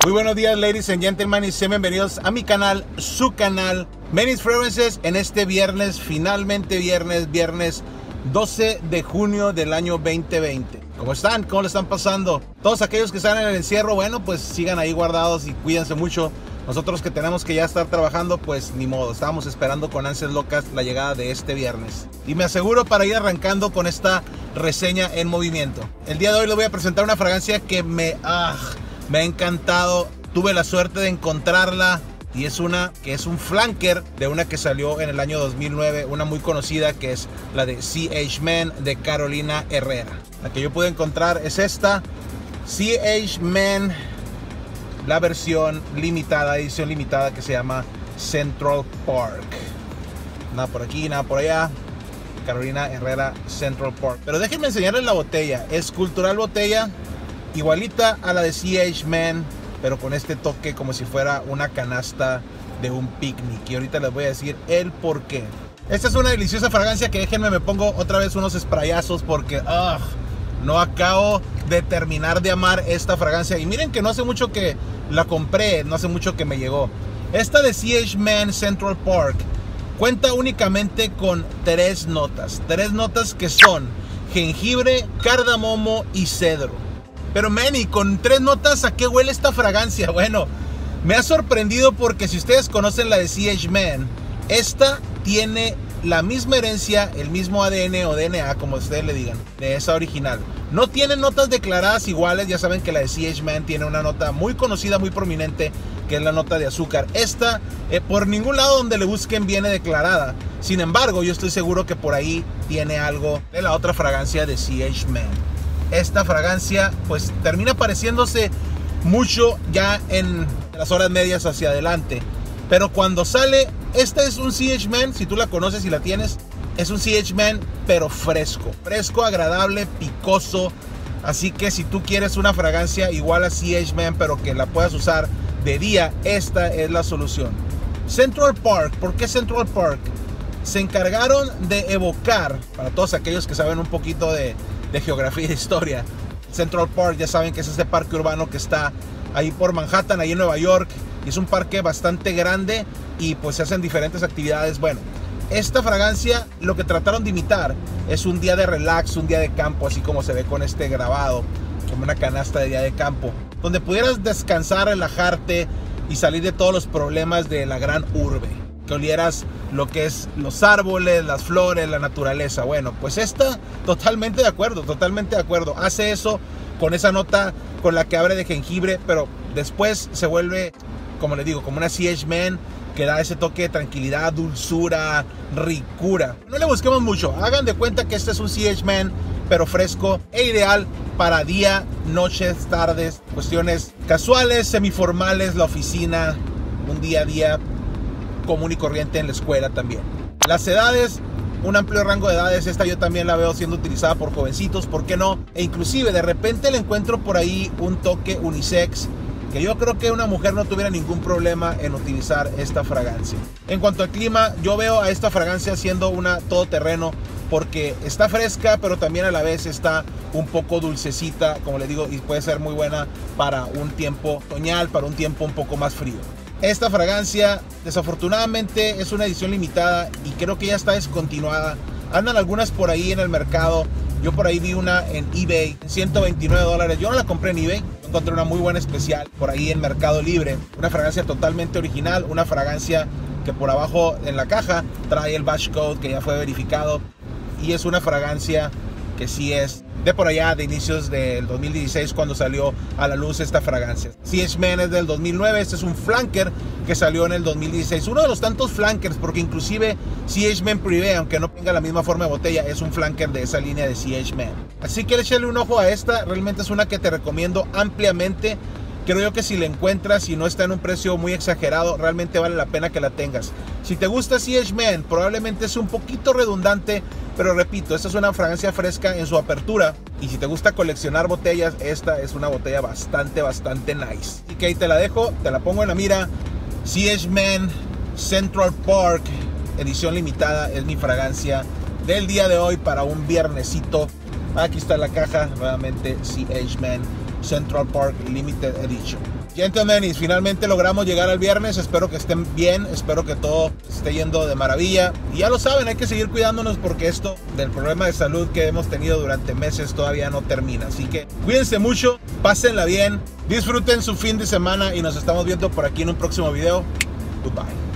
Muy buenos días, ladies and gentlemen, y sean bienvenidos a mi canal, su canal Menis Fragrances, en este viernes, finalmente viernes 12 de junio del año 2020. ¿Cómo están? ¿Cómo le están pasando? Todos aquellos que están en el encierro, bueno, pues sigan ahí guardados y cuídense mucho. Nosotros que tenemos que ya estar trabajando, pues ni modo, estábamos esperando con ansias locas la llegada de este viernes. Y me aseguro para ir arrancando con esta reseña en movimiento. El día de hoy les voy a presentar una fragancia que me ha encantado. Tuve la suerte de encontrarla y es una que es un flanker de una que salió en el año 2009, una muy conocida que es la de C.H. Man de Carolina Herrera. La que yo pude encontrar es esta C.H. Man, la versión limitada, edición limitada, que se llama Central Park. Nada por aquí, nada por allá. Carolina Herrera Central Park. Pero déjenme enseñarles la botella. Es cultural botella, igualita a la de C.H. Man, pero con este toque como si fuera una canasta de un picnic. Y ahorita les voy a decir el por qué. Esta es una deliciosa fragancia que déjenme me pongo otra vez unos sprayazos porque no acabo de terminar de amar esta fragancia. Y miren que no hace mucho que la compré, no hace mucho que me llegó. Esta de C.H. Man Central Park cuenta únicamente con tres notas que son jengibre, cardamomo y cedro. Pero Manny, con tres notas, ¿a qué huele esta fragancia? Bueno, me ha sorprendido porque si ustedes conocen la de C.H. Man, esta tiene la misma herencia, el mismo ADN o DNA, como ustedes le digan, de esa original. No tiene notas declaradas iguales. Ya saben que la de C.H. Man tiene una nota muy conocida, muy prominente, que es la nota de azúcar. Esta, por ningún lado donde le busquen viene declarada. Sin embargo, yo estoy seguro que por ahí tiene algo de la otra fragancia de C.H. Man. Esta fragancia pues termina pareciéndose mucho ya en las horas medias hacia adelante. Pero cuando sale, esta es un C.H. Man, si tú la conoces y la tienes, es un C.H. Man pero fresco, agradable, picoso. Así que si tú quieres una fragancia igual a C.H. Man pero que la puedas usar de día, esta es la solución. Central Park, ¿por qué Central Park? Se encargaron de evocar, para todos aquellos que saben un poquito de geografía y de historia, Central Park, ya saben que es este parque urbano que está ahí por Manhattan, ahí en Nueva York, y es un parque bastante grande y pues se hacen diferentes actividades. Bueno, esta fragancia lo que trataron de imitar es un día de relax, un día de campo, así como se ve con este grabado, como una canasta de día de campo, donde pudieras descansar, relajarte y salir de todos los problemas de la gran urbe, que olieras lo que es los árboles, las flores, la naturaleza. Bueno, pues esta totalmente de acuerdo, hace eso con esa nota con la que abre de jengibre, pero después se vuelve, como les digo, como una C.H. Man que da ese toque de tranquilidad, dulzura, ricura. No le busquemos mucho, hagan de cuenta que este es un C.H. Man pero fresco e ideal para día, noches, tardes, cuestiones casuales, semiformales, la oficina, un día a día común y corriente en la escuela también. Las edades, un amplio rango de edades. Esta yo también la veo siendo utilizada por jovencitos, ¿por qué no? E inclusive de repente le encuentro por ahí un toque unisex, que yo creo que una mujer no tuviera ningún problema en utilizar esta fragancia. En cuanto al clima, yo veo a esta fragancia siendo una todoterreno, porque está fresca, pero también a la vez está un poco dulcecita, como les digo, y puede ser muy buena para un tiempo otoñal, para un tiempo un poco más frío. Esta fragancia desafortunadamente es una edición limitada y creo que ya está descontinuada. Andan algunas por ahí en el mercado. Yo por ahí vi una en eBay, $129. Yo no la compré en eBay, encontré una muy buena especial por ahí en Mercado Libre. Una fragancia totalmente original, una fragancia que por abajo en la caja trae el batch code que ya fue verificado. Y es una fragancia que sí es de por allá, de inicios del 2016, cuando salió a la luz esta fragancia. C.H. Man es del 2009, este es un flanker que salió en el 2016. Uno de los tantos flankers, porque inclusive C.H. Man Privé, aunque no tenga la misma forma de botella, es un flanker de esa línea de C.H. Man. Así que échale un ojo a esta, realmente es una que te recomiendo ampliamente. Creo yo que si la encuentras y no está en un precio muy exagerado, realmente vale la pena que la tengas. Si te gusta C.H. Man, probablemente es un poquito redundante, pero repito, esta es una fragancia fresca en su apertura. Y si te gusta coleccionar botellas, esta es una botella bastante nice. Así que ahí te la dejo, te la pongo en la mira. C.H. Man Central Park, edición limitada, es mi fragancia del día de hoy para un viernesito. Aquí está la caja, nuevamente C.H. Man Central Park Limited Edition. Gentlemen, y finalmente logramos llegar al viernes. Espero que estén bien, espero que todo esté yendo de maravilla. Y ya lo saben, hay que seguir cuidándonos porque esto del problema de salud que hemos tenido durante meses todavía no termina. Así que cuídense mucho, pásenla bien, disfruten su fin de semana y nos estamos viendo por aquí en un próximo video. Goodbye.